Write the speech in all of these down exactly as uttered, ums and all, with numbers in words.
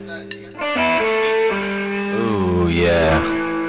Ooh, yeah.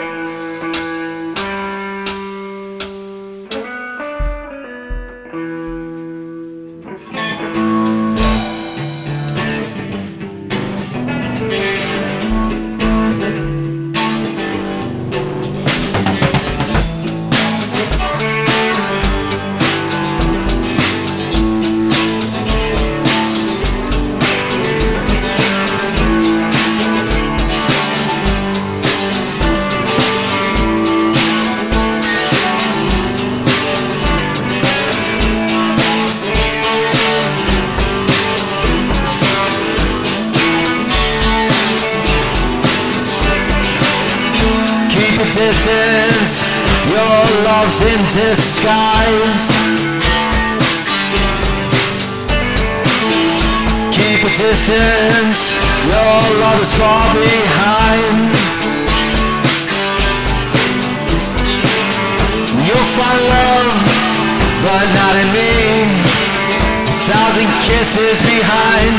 Distance, your love's in disguise. Keep a distance, your love is far behind. You'll find love, but not in me. A thousand kisses behind.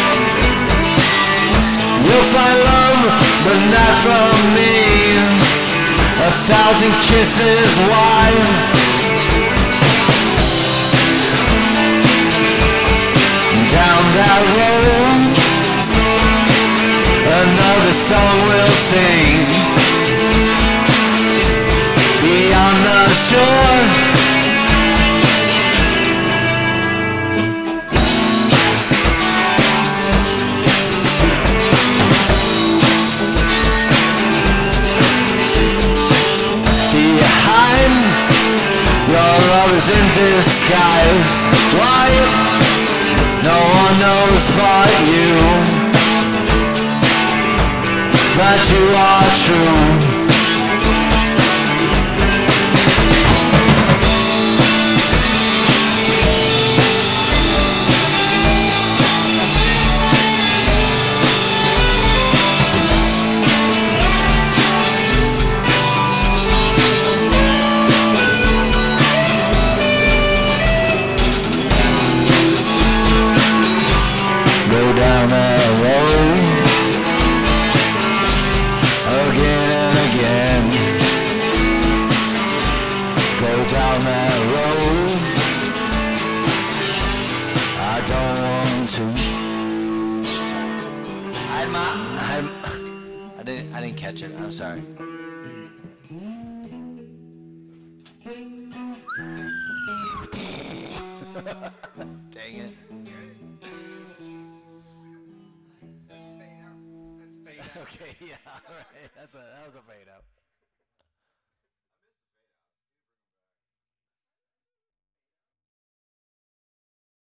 You'll find love, but not from me. A thousand kisses wide. Down that road, another song will sing. Beyond the shore, in disguise. Why? No one knows but you, but you are true. Down that road again and again. Go down that road. I don't want to. I'm, I'm, I didn't, I didn't catch it. I'm sorry. Dang it. Okay, yeah, all right. That's a, that was a fade out.